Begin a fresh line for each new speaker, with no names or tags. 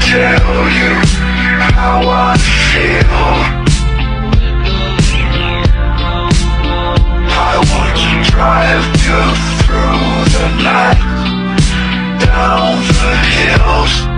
tell you how I feel. I want to drive you through the night, down the hills.